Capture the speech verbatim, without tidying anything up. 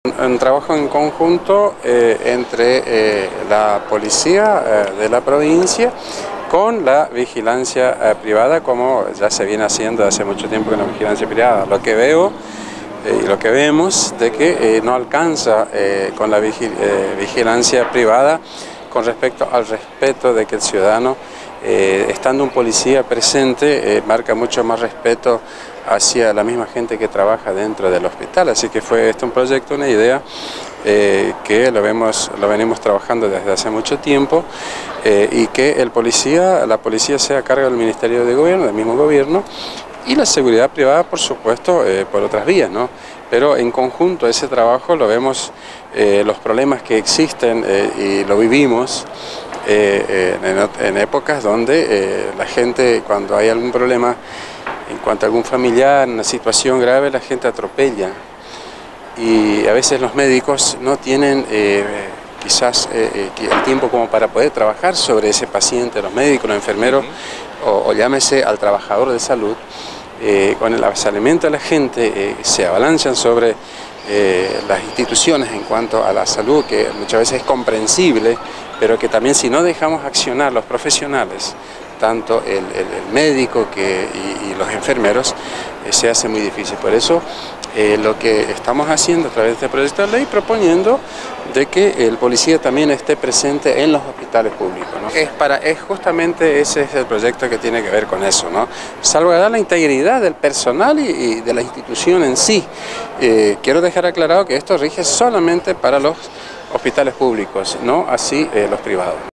Un trabajo en conjunto eh, entre eh, la policía eh, de la provincia con la vigilancia eh, privada, como ya se viene haciendo hace mucho tiempo con la vigilancia privada. Lo que veo y eh, lo que vemos de que eh, no alcanza eh, con la vigil eh, vigilancia privada con respecto al respeto de que el ciudadano, eh, estando un policía presente, eh, marca mucho más respeto hacia la misma gente que trabaja dentro del hospital. Así que fue este un proyecto, una idea eh, que lo, vemos, lo venimos trabajando desde hace mucho tiempo eh, y que el policía, la policía sea a cargo del Ministerio de Gobierno, del mismo gobierno, y la seguridad privada, por supuesto, eh, por otras vías, ¿no? Pero en conjunto ese trabajo lo vemos, eh, los problemas que existen eh, y lo vivimos eh, en, en épocas donde eh, la gente, cuando hay algún problema en cuanto a algún familiar, una situación grave, la gente atropella. Y a veces los médicos no tienen eh, quizás eh, el tiempo como para poder trabajar sobre ese paciente, los médicos, los enfermeros, uh-huh. o, o llámese al trabajador de salud. Eh, con el avasallamiento de la gente eh, se avalanchan sobre eh, las instituciones en cuanto a la salud, que muchas veces es comprensible, pero que también si no dejamos accionar los profesionales, tanto el, el, el médico que, y, y los enfermeros, eh, se hace muy difícil. Por eso eh, lo que estamos haciendo a través de este proyecto de ley, proponiendo de que el policía también esté presente en los hospitales públicos, ¿no? Es, para, es justamente ese es el proyecto que tiene que ver con eso, ¿no? Salvaguardar la integridad del personal y, y de la institución en sí. Eh, quiero dejar aclarado que esto rige solamente para los hospitales públicos, no así eh, los privados.